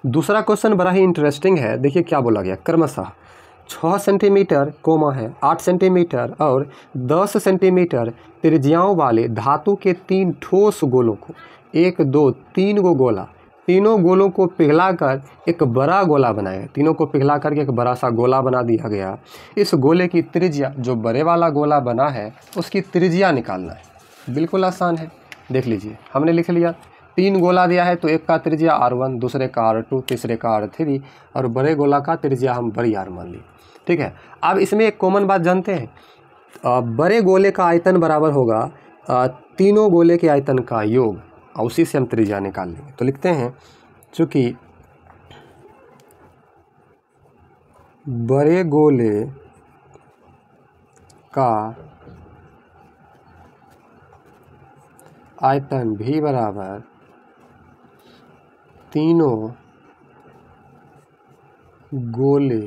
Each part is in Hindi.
दूसरा क्वेश्चन बड़ा ही इंटरेस्टिंग है। देखिए क्या बोला गया, क्रमशः 6 सेंटीमीटर कोमा है 8 सेंटीमीटर और 10 सेंटीमीटर त्रिज्याओं वाले धातु के 3 ठोस गोलों को 1 2 3 गो गोला, तीनों गोलों को पिघलाकर एक बड़ा गोला बनाया। तीनों को पिघला करके एक बड़ा सा गोला बना दिया गया। इस गोले की त्रिज्या, जो बड़े वाला गोला बना है उसकी त्रिज्या निकालना है। बिल्कुल आसान है, देख लीजिए हमने लिख लिया। 3 गोला दिया है तो एक का त्रिज्या R1, दूसरे का R2, तीसरे का R3 और बड़े गोला का त्रिज्या हम बड़ी R मान ली। ठीक है, अब इसमें एक कॉमन बात जानते हैं, बड़े गोले का आयतन बराबर होगा तीनों गोले के आयतन का योग, और उसी से हम त्रिज्या निकाल लेंगे। तो लिखते हैं चूँकि बड़े गोले का आयतन भी बराबर तीनों गोले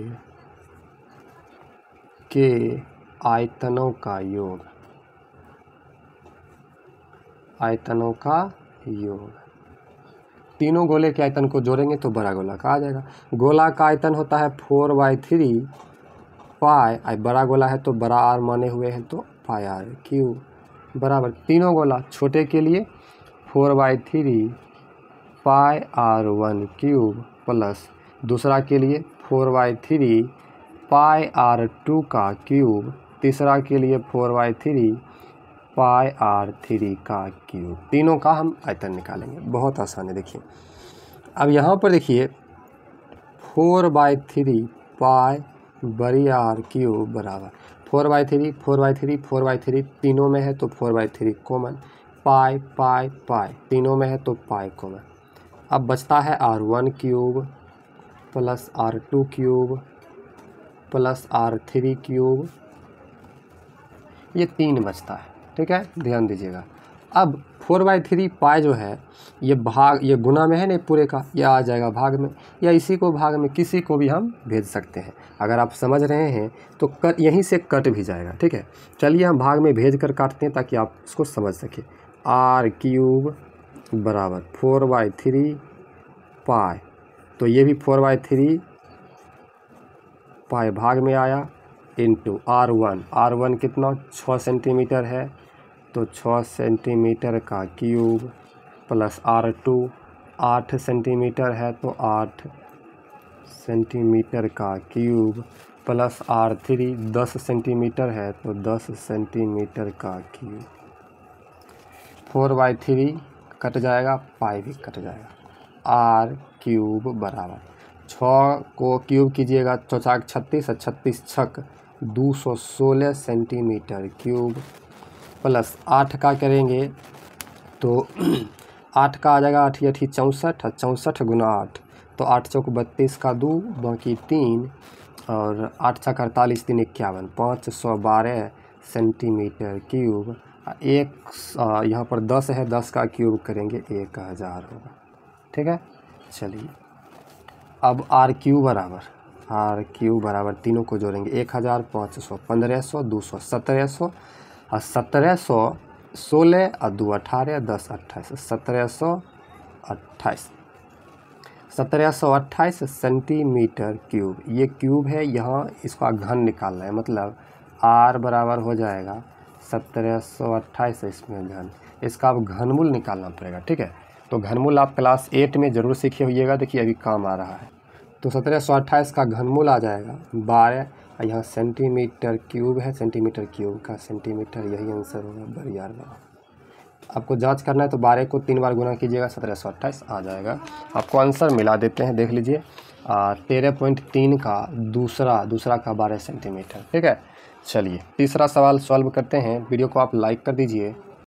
के आयतनों का योग, आयतनों का योग। तीनों गोले के आयतन को जोड़ेंगे तो बड़ा गोला का आ जाएगा। गोला का आयतन होता है 4/3 पाई, बड़ा गोला है तो बड़ा R माने हुए हैं तो पाई R क्यूब बराबर तीनों गोला, छोटे के लिए 4/3 पाई R1 क्यूब प्लस दूसरा के लिए 4/3 पाई R2 का क्यूब, तीसरा के लिए 4/3 पाई R3 का क्यूब। तीनों का हम आयतन निकालेंगे, बहुत आसान है। देखिए अब यहाँ पर देखिए 4/3 पाई बड़ी R क्यूब बराबर 4/3 4/3 4/3, तीनों में है तो 4/3 कॉमन, पाई पाई पाई, तीनों में है तो पाई कॉमन। अब बचता है R1 cube plus R2 cube plus R3 cube, ये 3 बचता है। ठीक है, ध्यान दीजिएगा। अब 4/3 पाई जो है ये भाग, ये गुना में है ना पूरे का, ये आ जाएगा भाग में, या इसी को भाग में किसी को भी हम भेज सकते हैं। अगर आप समझ रहे हैं तो कट यहीं से कट भी जाएगा। ठीक है, चलिए हम भाग में भेज कर काटते हैं ताकि आप इसको समझ सकें। R क्यूब बराबर 4/3 पाई, तो ये भी 4/3 पाई भाग में आया इंटू R1 कितना 6 सेंटीमीटर है तो 6 सेंटीमीटर का क्यूब प्लस R2 8 सेंटीमीटर है तो 8 सेंटीमीटर का क्यूब प्लस R3 10 सेंटीमीटर है तो 10 सेंटीमीटर का क्यूब। 4/3 कट जाएगा, पाई भी कट जाएगा। R क्यूब बराबर 6 को क्यूब कीजिएगा 4 36 और 36 छक 216 सेंटीमीटर क्यूब प्लस 8 का करेंगे तो 8 का आ जाएगा 8 8 64 और 64 गुना 8 तो 8 चौक 32 का 2 बाकी 3 और 8 छक 48 3 51 512 सेंटीमीटर क्यूब। एक यहाँ पर 10 है, 10 का क्यूब करेंगे 1000 होगा। ठीक है, चलिए अब R क्यूब बराबर तीनों को जोड़ेंगे 1000 500 1500 200 1700 और 1700 16 और 2 18 10 28 1728 सेंटीमीटर क्यूब। ये क्यूब है, यहाँ इसका घन निकालना है, मतलब R बराबर हो जाएगा 1728, इसमें घन, इसका अब घनमूल निकालना पड़ेगा। ठीक है, तो घनमूल आप क्लास 8 में ज़रूर सीखे होइएगा। देखिए अभी काम आ रहा है, तो 1728 का घनमूल आ जाएगा 12, यहाँ सेंटीमीटर क्यूब है, सेंटीमीटर क्यूब का सेंटीमीटर, यही आंसर होगा बड़ी R बराबर। आपको जांच करना है तो 12 को 3 बार गुना कीजिएगा 1728 आ जाएगा। आपको आंसर मिला देते हैं, देख लीजिए 13.3 का दूसरा का 12 सेंटीमीटर। ठीक है, चलिए तीसरा सवाल सॉल्व करते हैं। वीडियो को आप लाइक कर दीजिए।